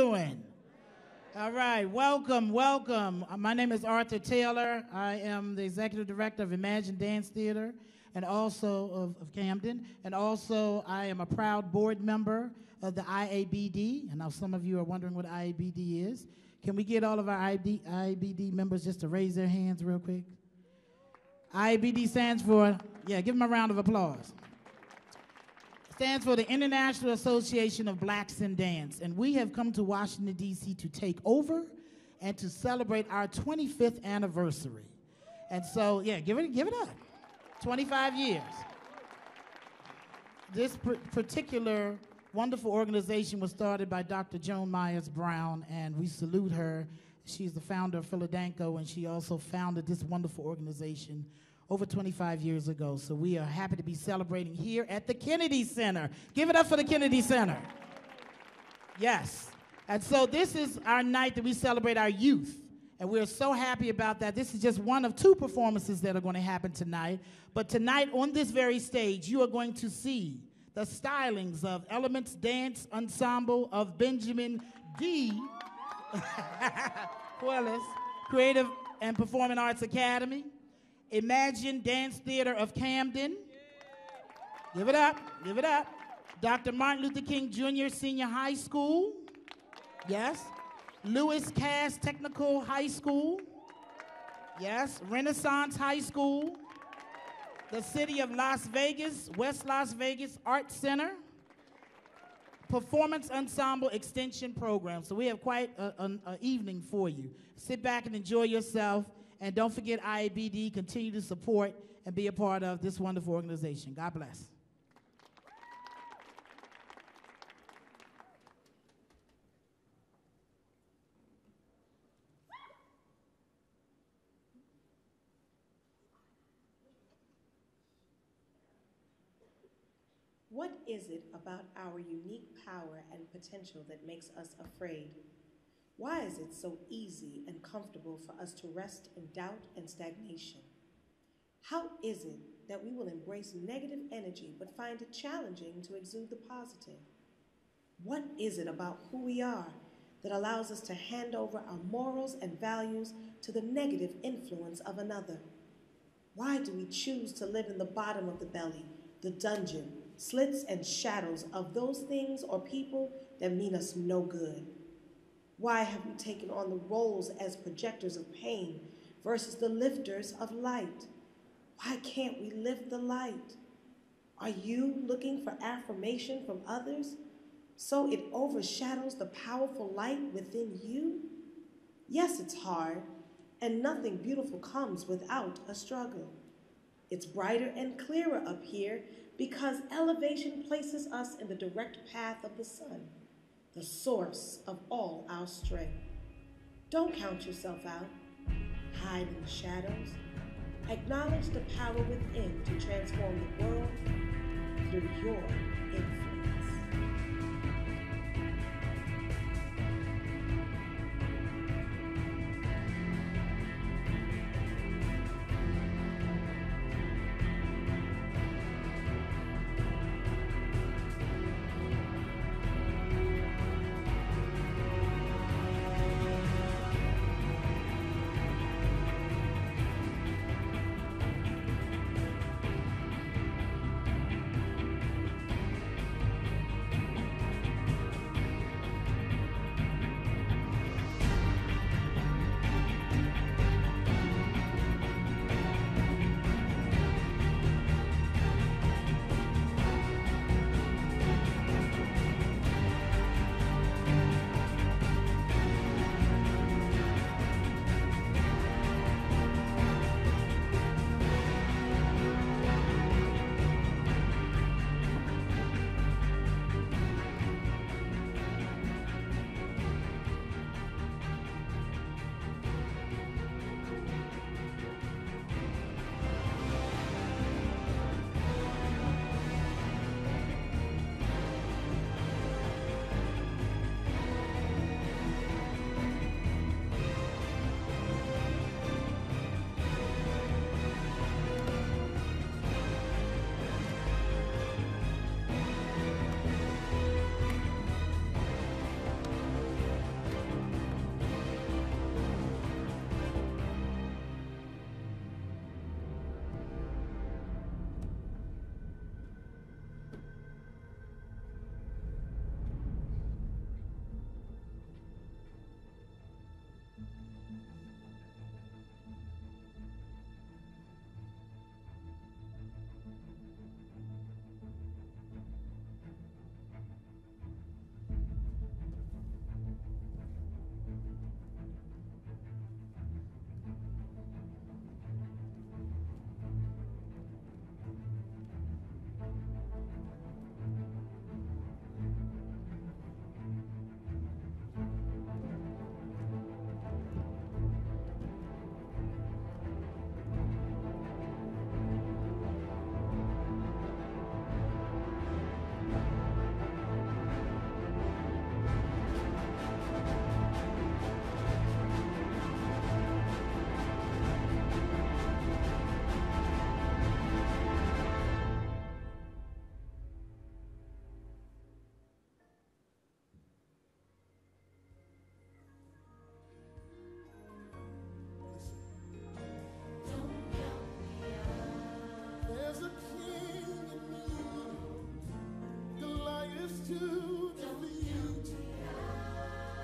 doing? All right, welcome, welcome. My name is Arthur Taylor. I am the executive director of Imagine Dance Theater and also of Camden. And also I am a proud board member of the IABD. And now some of you are wondering what IABD is. Can we get all of our IABD members just to raise their hands real quick? IABD stands for, give them a round of applause. Stands for the International Association of Blacks in Dance. And we have come to Washington, D.C. to take over and to celebrate our 25th anniversary. And so, give it up. 25 years. This particular wonderful organization was started by Dr. Joan Myers Brown, and we salute her. She's the founder of Philadanco, and she also founded this wonderful organization over 25 years ago. So we are happy to be celebrating here at the Kennedy Center. Give it up for the Kennedy Center. Yes. And so this is our night that we celebrate our youth. And we're so happy about that. This is just one of two performances that are going to happen tonight. But tonight on this very stage, you are going to see the stylings of Elements Dance Ensemble of Benjamin D. Willis, Creative and Performing Arts Academy. Imagine Dance Theater of Camden. Give it up, give it up. Dr. Martin Luther King Jr. Senior High School. Yes. Lewis Cass Technical High School. Yes. Renaissance High School. The City of Las Vegas, West Las Vegas Art Center. Performance Ensemble Xtension program. So we have quite an evening for you. Sit back and enjoy yourself. And don't forget IABD, continue to support and be a part of this wonderful organization. God bless. What is it about our unique power and potential that makes us afraid? Why is it so easy and comfortable for us to rest in doubt and stagnation? How is it that we will embrace negative energy but find it challenging to exude the positive? What is it about who we are that allows us to hand over our morals and values to the negative influence of another? Why do we choose to live in the bottom of the belly, the dungeon, slits and shadows of those things or people that mean us no good? Why have we taken on the roles as projectors of pain versus the lifters of light? Why can't we lift the light? Are you looking for affirmation from others so it overshadows the powerful light within you? Yes, it's hard, and nothing beautiful comes without a struggle. It's brighter and clearer up here because elevation places us in the direct path of the sun, the source of all our strength. Don't count yourself out. Hide in the shadows. Acknowledge the power within to transform the world through your influence.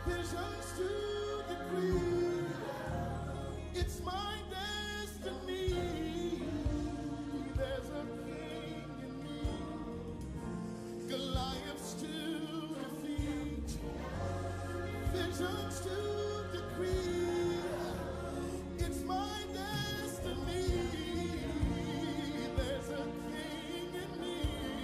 visions to decree. It's my destiny. There's a king in me, Goliaths to defeat, visions to decree. It's my destiny. There's a king in me,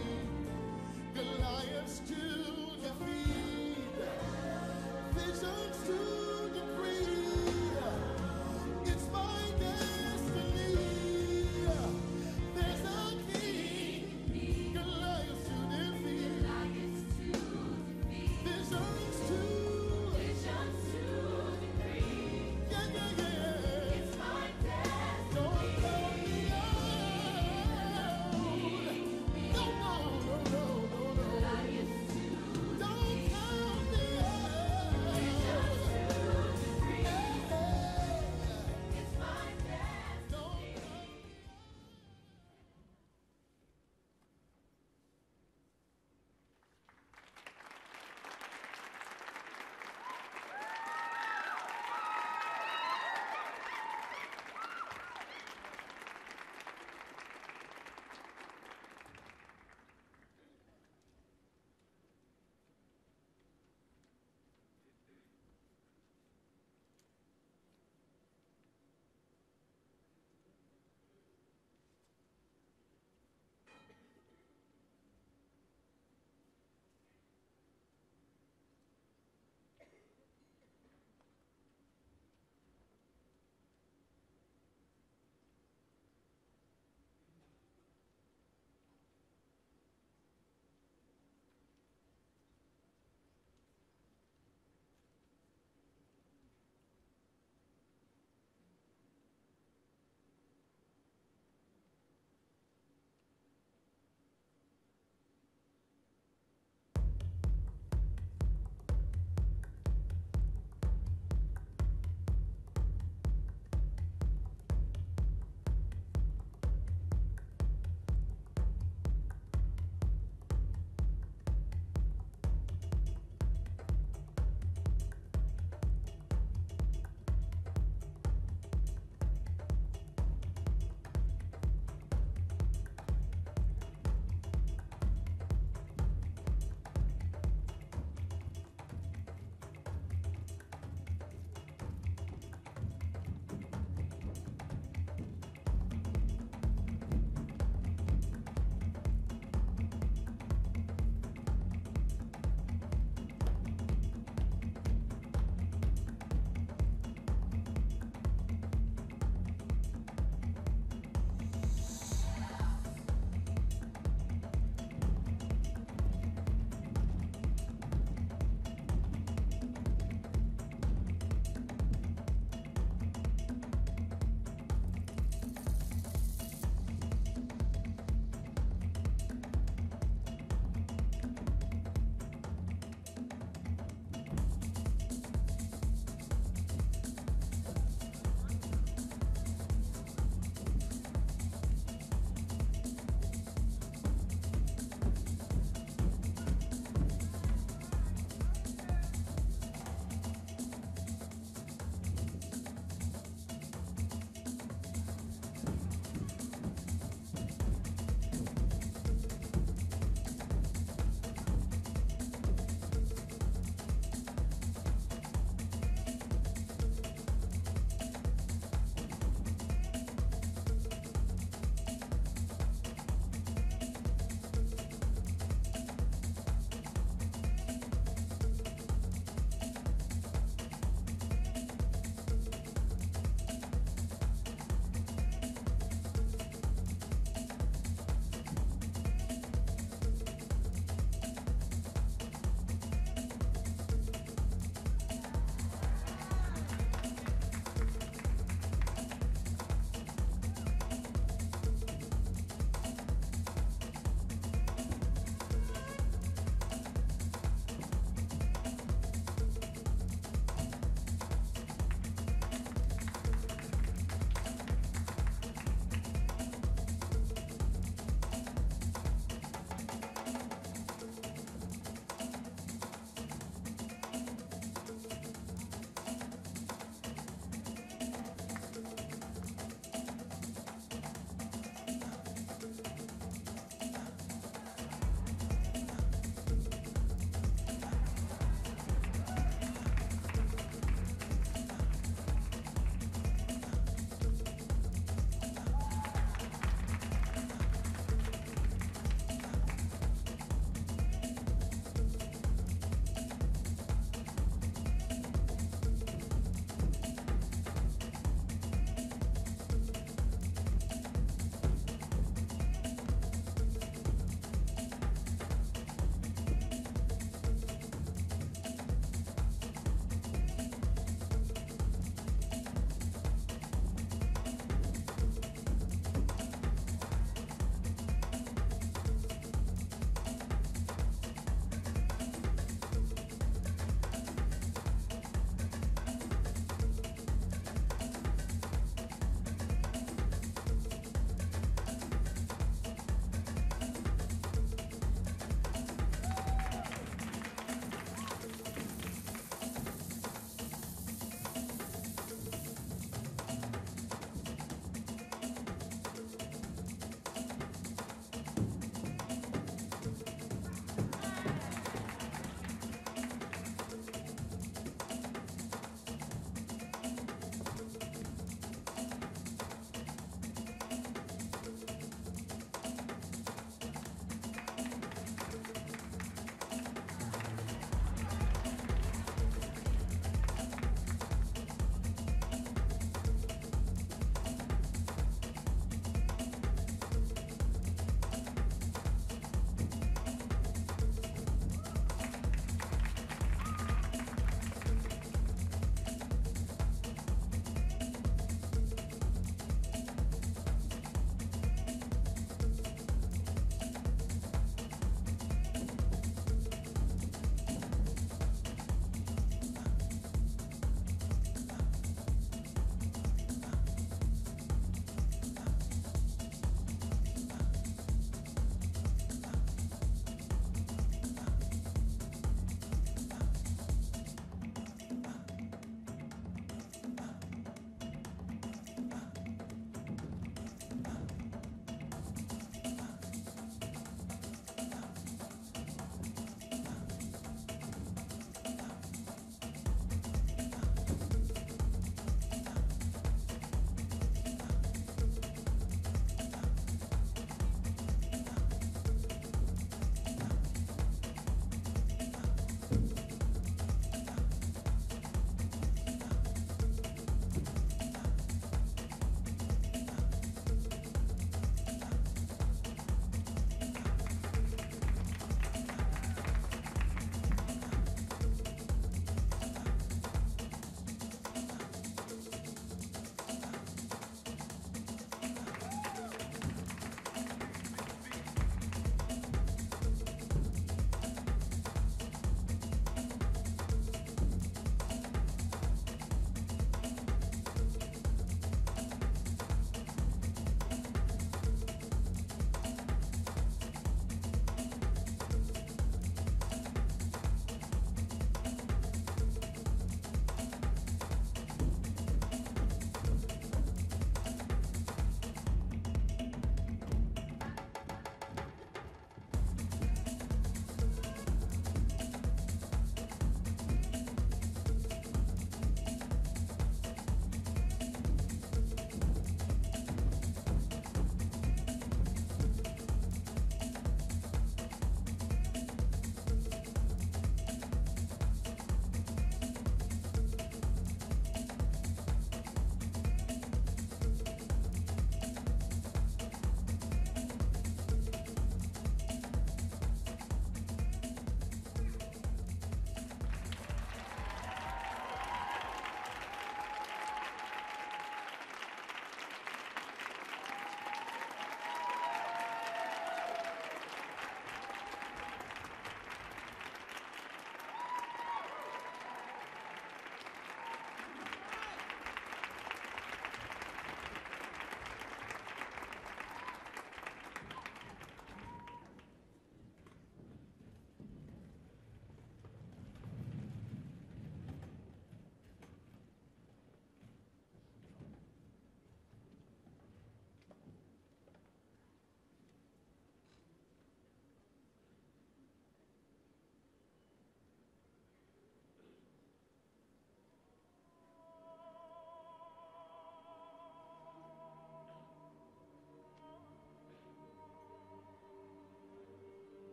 Goliaths to defeat, visions to decree. It's my destiny. There's a king, Goliaths to defeat, visions to decree.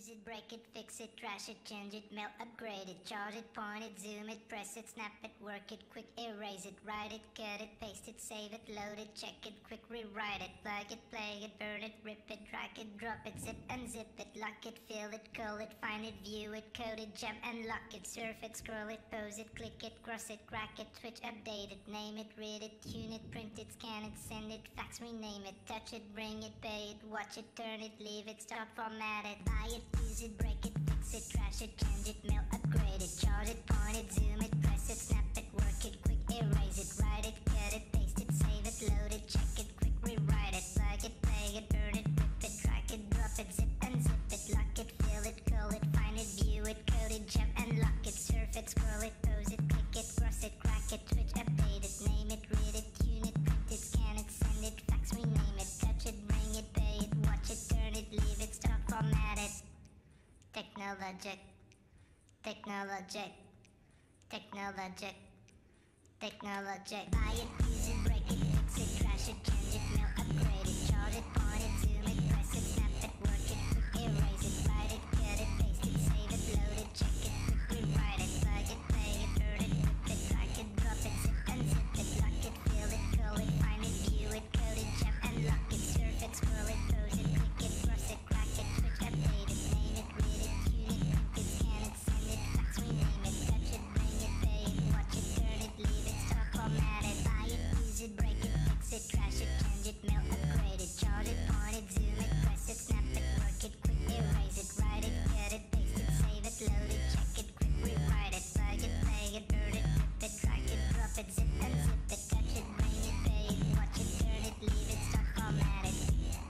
use it, break it, fix it, trash it, change it, melt, upgrade it, charge it, point it, zoom it, press it, snap it, work it, quick erase it, write it, cut it, paste it, save it, load it, check it, quick rewrite it, plug it, play it, burn it, rip it, drag it, drop it, zip unzip it, lock it, fill it, call it, find it, view it, code it, jump and lock it, surf it, scroll it, pose it, click it, cross it, crack it, switch, update it, name it, read it, tune it, print it, scan it, send it, fax, rename it, touch it, bring it, pay it, watch it, turn it, leave it, start, format it, buy it, use it, break it, fix it, trash it, change it, mail, upgrade it, charge it, point it, zoom it, press it, snap it, work it, quick erase it, write it, cut it, paste it, save it, load it, check it, quick rewrite it, plug it, play it, burn it, rip it, drag it, drop it, zip unzip it, lock it, fill it, call it, find it, view it, code it, jump and lock it, surf it, scroll it, pose it, click it, cross it, crack it, switch, update it, name it, read it, tune it, print it, scan it, send it, fax, rename it, touch it, bring it, pay it, watch it, turn it, leave it, start, format it. Technologic, technologic, technologic, technologic. Buy it, use it, break it, fix it, trash it, change it, mail, upgrade it, charge it, point it, zoom it, press it, snap it, work it, quick erase it, write it, cut it, paste it, save it, load it, check it, quick rewrite it, plug it, play it, burn it, rip it, drag it, drop it, zip unzip it, lock it, fill it, call it, find it, view it, code it, jump and lock it, surf it, scroll it, pose it, click it, cross it, crack it, switch, update it, name it, read it, tune it, print it, scan it, send it, fax, rename it, touch it, bring it, pay it, watch it, turn it, leave it, start, format it, buy it, use it, break it, fix it, trash it, change it, mail, upgrade it, charge it, point it, zoom it, press it, snap it, work it, quick erase it, write it, cut it, paste it, save it, load it, check it, quick rewrite it, plug it, play it, burn it, rip it, drag it, drop it, zip unzip it, touch it, bring it, pay it, watch it, turn it, leave it, start, format it.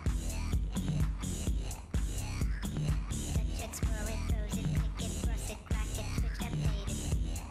Touch it, scroll it, pose it, click it, cross it, crack it, switch, update it.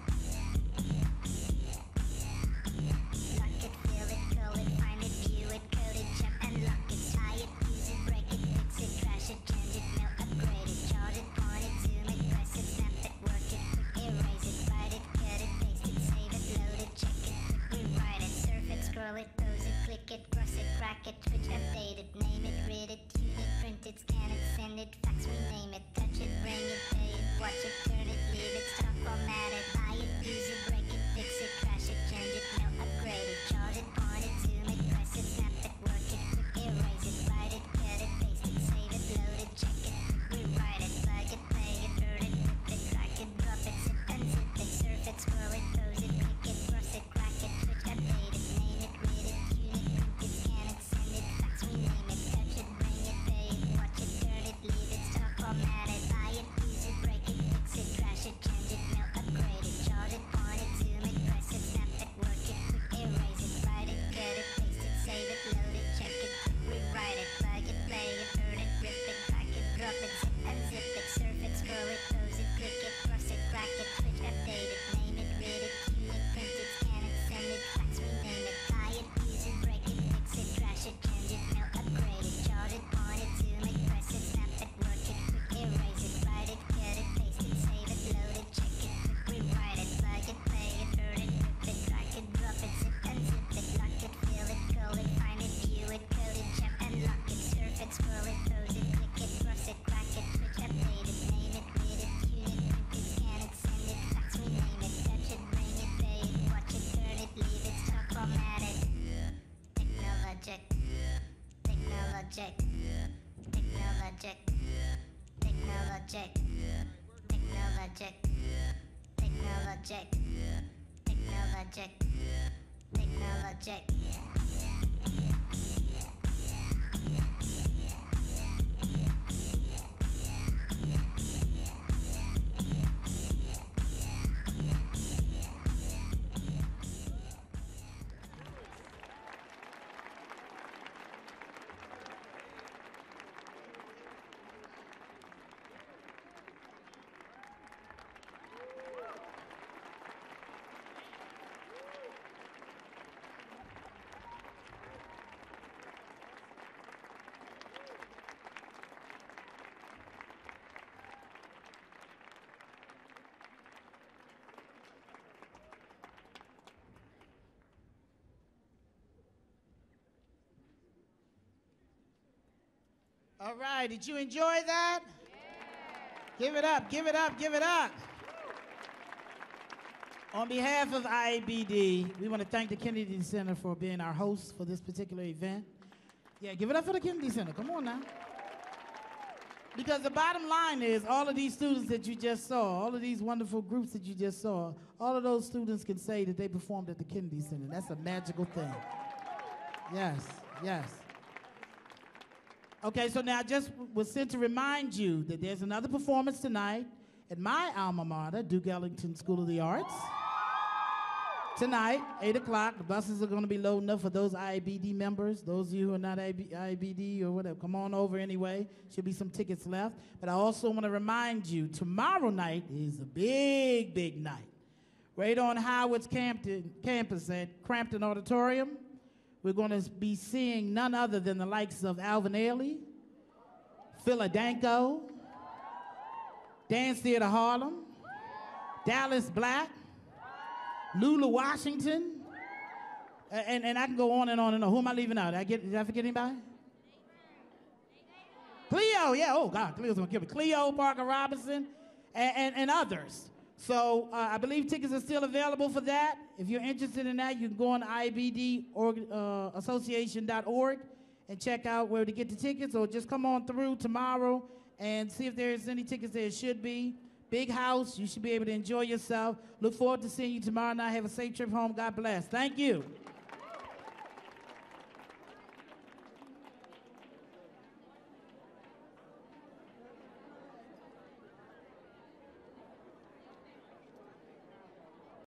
Lock it, fill it, call it, find it, view it, code it, jump and lock it, tie it, use it, break it, fix it, trash it, change it, mail, upgrade it, charge it, point it, zoom it, press it, snap it, work it, quick erase it, write it, cut it, paste it, save it, load it, check it, quick rewrite it, surf it, scroll it, pose it, click it, cross it, crack it, switch, update it, name it, read it, tune it, print it, scan it, send it, fax, rename it, touch it, bring it, pay it, watch it, turn it, leave it, start, format it, buy it, use it, break it, fix it, trash it, change it, mail, upgrade it, charge it, point it, zoom it, press it, snap it, work it, quick erase it, write it, cut it, paste it, save it, load it, check it, quick rewrite it, plug it, play it, burn it, rip it, drag it, drop it, zip unzip it, surf it, scroll it, pose it, click it, cross it, crack it, switch, update it, name it, read it, tune it, print it, scan it, send it, fax, rename it, touch it, bring it, pay it, watch it, turn it, leave it, start, format it, buy it, use it, break it, fix it, trash it, change it, mail, upgrade it, charge it, point it, zoom it, press it, snap it, work it, quick erase it, write it, cut it, paste it, save it, load it, check it, quick rewrite it, plug it, play it, burn it, rip it, drag it, drop it, zip unzip it, surf it, scroll it, pose it, click it, cross it, crack it, switch, update it, name it, read it, tune it, print it, scan it, send it, fax, rename it, buy it, use it, break it, fix it, trash it, change it, mail, upgrade it, charge it, point it, zoom it, press it, snap it, work it, quick erase it, write it, cut it, paste it, save it, load it, check it, quick rewrite it, plug it, play it, burn it, rip it, drag it, drop it, zip unzip it, lock it, fill it, call it, find it, view it, code it, jump and lock it, surf it, scroll it, pose it, click it, cross it, crack it, switch, update it, name it, read it, tune it, print it, scan it, send it, fax, rename it, touch it, bring it, pay it, watch it, turn it, leave it, start, format it. Technologic, technologic, technologic, technologic, technologic, technologic, technologic, technologic. All right, did you enjoy that? Give it up, give it up, give it up. On behalf of IABD, we want to thank the Kennedy Center for being our host for this particular event. Yeah, give it up for the Kennedy Center. Come on now. Because the bottom line is all of these students that you just saw, all of these wonderful groups that you just saw, all of those students can say that they performed at the Kennedy Center. That's a magical thing. Yes, yes. Okay, so now I just was sent to remind you that there's another performance tonight at my alma mater, Duke Ellington School of the Arts. Tonight, 8 o'clock, the buses are going to be loading up for those IABD members. Those of you who are not IABD or whatever, come on over anyway. Should be some tickets left. But I also want to remind you, tomorrow night is a big, big night. Right on Howard's campus at Crampton Auditorium. We're going to be seeing none other than the likes of Alvin Ailey, Philadanko, Dance Theater Harlem, Dallas Black, Lula Washington, and I can go on and on and on. Who am I leaving out? Did I forget anybody? Cleo, yeah, oh God, Cleo's gonna kill me. Cleo, Parker Robinson, and others. So I believe tickets are still available for that. If you're interested in that, you can go on IABDassociation.org and check out where to get the tickets, or just come on through tomorrow and see if there's any tickets there. It should be. Big house, you should be able to enjoy yourself. Look forward to seeing you tomorrow night. Have a safe trip home. God bless. Thank you.